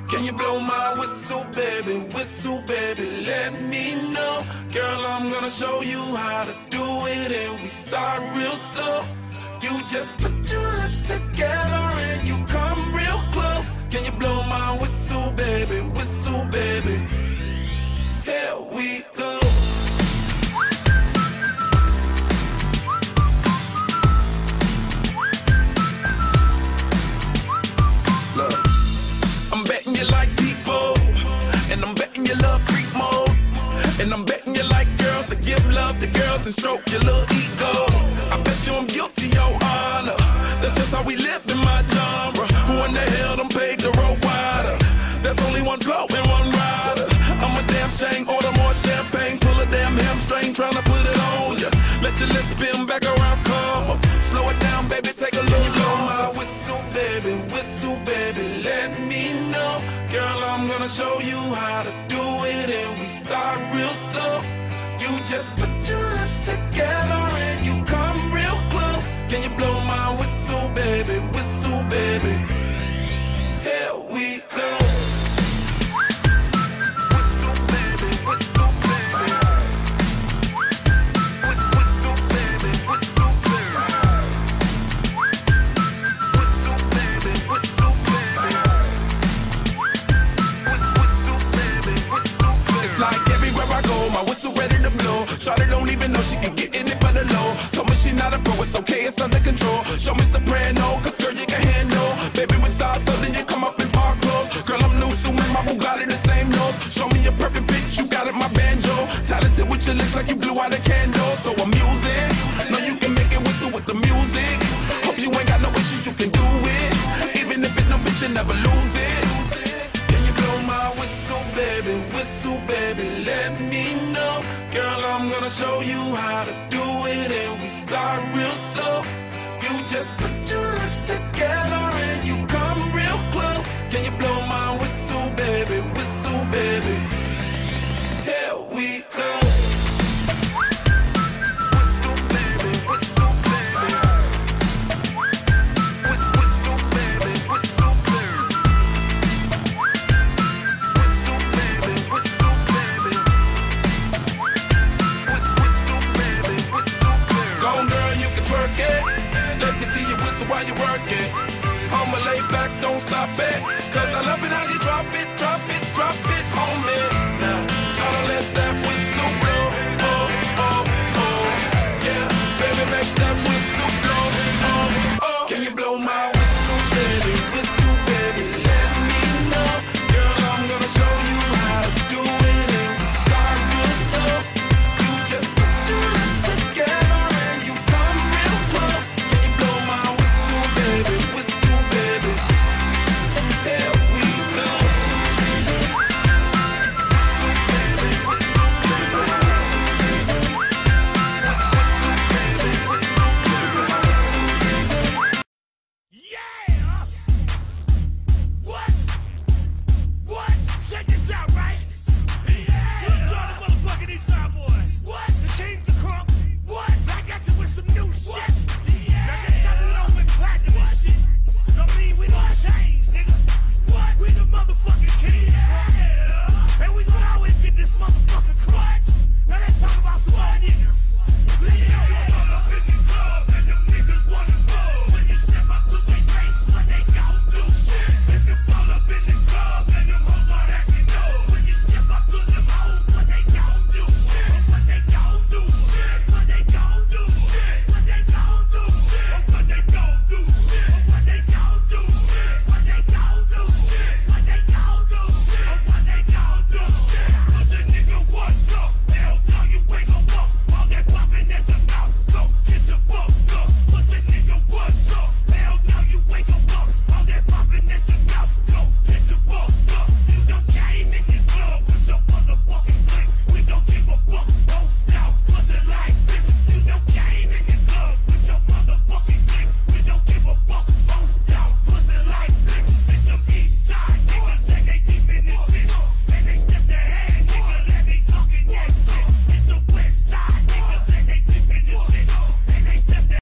Can you blow my whistle, baby, let me know. Girl, I'm gonna show you how to do it, and we start real slow. You just put your lips together and you come real close. Can you blow my whistle, baby, here we go. Look, I'm betting you like people, and I'm betting you love freak mode, and I'm betting you like girls to give love to girls and stroke your little ego. I bet you I'm guilty, your honor. That's just how we live in my genre. Who in the hell done paved the road wider? There's only one flow and one rider. I'm a damn shame, order more champagne, pull a damn hamstring, tryna put it on ya. Let your lips spin back around, come up. Slow it down, baby, take a look. You blow my whistle, baby, let me know. Girl, I'm gonna show you how to do it, and we start real slow. You just put your lips together and you come real close. Can you blow my whistle, baby, here we go. My whistle ready to blow. Shawty don't even know she can get in it for the low. Told me she not a pro, it's okay, it's under control. Show me soprano, cause girl you can handle. Baby with stars, so then you come up in park clothes. Girl I'm new, so my Bugatti the same nose. Show me a perfect pitch, you got it, my banjo. Talented with your lips like you blew out a candle. So I'm using, know you can make it whistle with the music. Hope you ain't got no issues, you can do it. Even if it's no bitch, you never lose it. Can you blow my whistle, baby, let me know. Girl, I'm gonna show you how to do it, and we start real slow. You just put your lips together and you come real close. Can you blow my whistle, baby, here we go. While you work it, I'ma lay back, don't stop it. Cause I love it how you drop it on me. Now, shout out, let that whistle